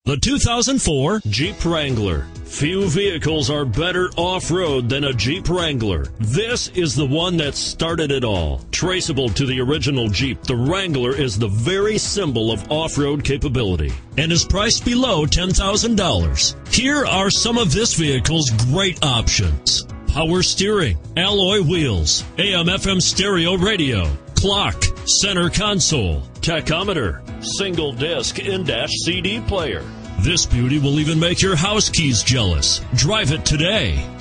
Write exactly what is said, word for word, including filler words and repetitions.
The two thousand four Jeep Wrangler. Few vehicles are better off-road than a Jeep Wrangler. This is the one that started it all. Traceable to the original Jeep, the Wrangler is the very symbol of off-road capability and is priced below ten thousand dollars. Here are some of this vehicle's great options: power steering, alloy wheels, A M F M stereo radio, clock, center console, tachometer, single disc in-dash C D player. This beauty will even make your house keys jealous. Drive it today.